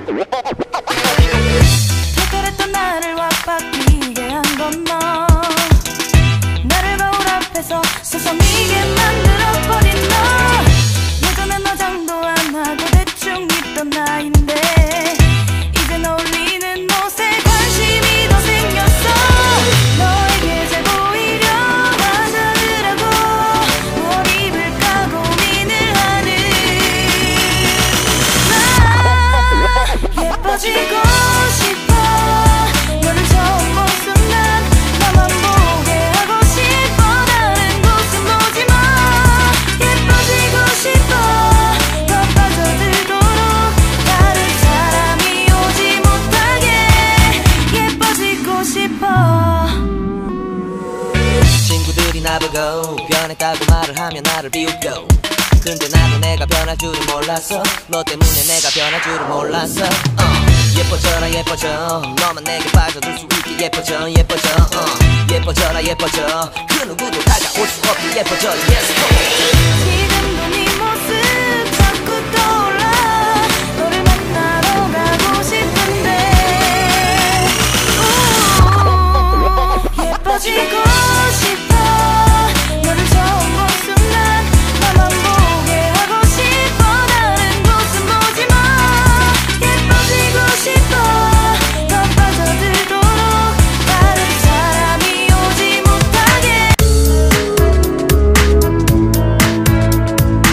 특별했던 나를 왁바뀌게 한 건 너. 나를 거울 앞에서 서성이게 만들어버린 너. 예전엔 화장도 안 하고 대충 입던 나인데 이젠 어울리는 옷에 관심이 더 생겼어. 너에게 잘 보이려 화장을 하고 뭘 입을까 고민을 하는 나. 예뻐지고 싶어. 너를 처음 본 순간 나만 보게 하고 싶어. 다른 곳은 보지 마. 예뻐지고 싶어. 더 빠져들도록 다른 사람이 오지 못하게 예뻐지고 싶어. 친구들이 나보고 변했다고 말을 하면 나를 비웃고, 근데 나도 내가 변할 줄은 몰랐어. 너 때문에 내가 변할 줄은 몰랐어. 예뻐져라 예뻐져. 너만 내게 빠져들 수 있게 예뻐져 예뻐져. 예뻐져라 예뻐져. 그 누구도 다가올 수 없게 예뻐져. Yes, 지금도 네 모습 자꾸 떠올라. 너를 만나러 가고 싶은데 예뻐지고 싶어. 너를 처음 본 순간 나만 보게 하고 싶어. 다른 곳은 보지 마. 예뻐지고 싶어. 더 빠져들도록 다른 사람이 오지 못하게.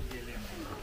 diyelim.